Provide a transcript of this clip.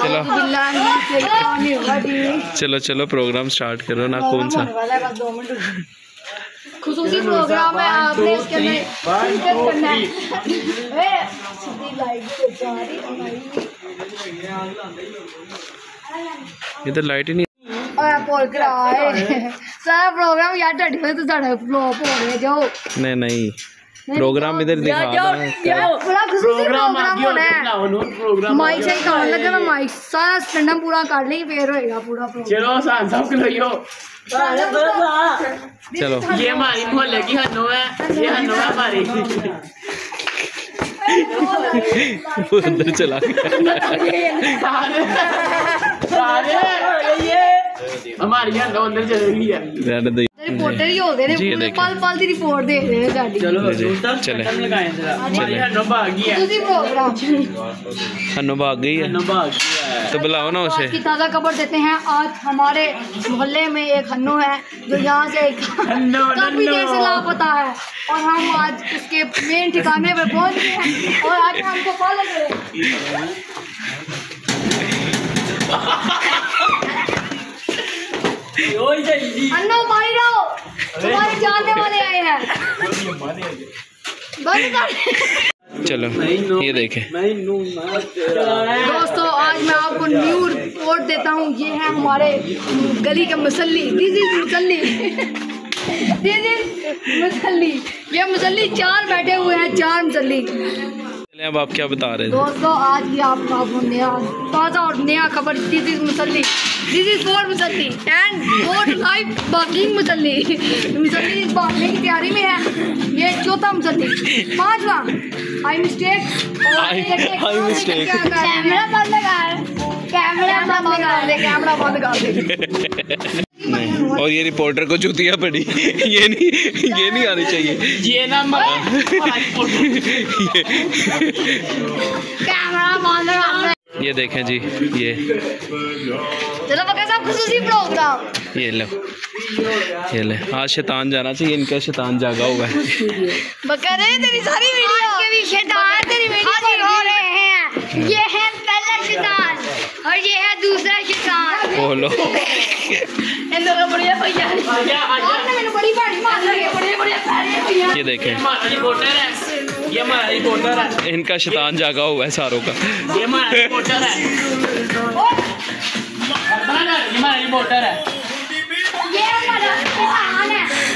चलो चलो चलो प्रोग्राम स्टार्ट करो ना। कौन सा खुसूसी प्रोग्राम है, आपने इसके अंदर शिरकत करना है। इधर लाइट ही नहीं। सारा प्रोग्राम यार ढड़ी में तो साढ़े फ्लॉप हो रहे जो। नहीं नहीं प्रोग्राम इधर दिखा प्रोग्राम होना है। माइक से खाने लगे ना, माइक सारा स्टैंडअप पूरा कर ली फिर होएगा पूरा प्रोग्राम। चलो सान सब खिलाइयो। चलो ये हमारी मोहल्ले की हन्नो है, ये हन्नो है हमारी। वो अंदर चला गया। हमारी हन्नो अंदर चली है। रिपोर्टर ही होते हैं, पूरे पल पल की रिपोर्ट देख रहे हैं साडी। चलो चले हमारी हन्नो भाग गई है। खुसूसी प्रोग्राम हन्नो भाग गई है हन्नो भाग गई है। तो बुलाओ ना उसे। आज की ताज़ा खबर देते हैं। आज हमारे मोहल्ले में एक हन्नू है जो यहाँ से काफी देर से लापता है, और हम आज उसके मेन ठिकाने पे पहुँच गए हैं और आज हमको फॉलो करें। हन्नू भाई रहो, तुम्हारे जानने वाले आए हैं। बंद कर। चलो ये देखें दोस्तों, आज मैं आपको न्यू रिपोर्ट देता हूँ। ये है हमारे गली के मुसल्ली। दिस इज मुसल्ली। दिस इज मुसल्ली। ये मुसल्ली 4 बैठे हुए हैं, 4 मुसल्ली। अब आप क्या बता रहे थे? दोस्तों, आज की आपको नया ताज़ा और नया खबर। दिस इज मुसल्ली। दिस इज 4 मुसल्ली एंड 4 लाइव बाकी मुसल्ली। मुसल्ली भागने की तैयारी में है। ये 4था मुसल्ली, 5वां। I mistake. कैमरा बंद कर, कैमरा बंद कर दे। नहीं, और ये रिपोर्टर को जूतियाँ पड़ी। ये नहीं आनी चाहिए। ये ना कैमरा बंद कर। ये देखें जी, ये चलो बका साहब, खुसूसी प्रोग्राम। ये लो, ये ले। आज शैतान जाना चाहिए, इनका शैतान जागा हुआ है। बका रे तेरी सारी वीडियो के भी शैतान तेरी वीडियो हो रहे हैं। ये है पहला शैतान और ये है दूसरा शैतान। बोलो इनका बढ़िया भैया आपने मैंने बड़ी बड़ी मार ली है। बढ़िया भैया ये देखें, हमारा रिपोर्टर है, ये हमारा रिपोर्टर है। इनका शैतान जागा हुआ है सारों का। ये हमारा रिपोर्टर है, ये हमारा रिपोर्टर है। ये हमारा शैतान है।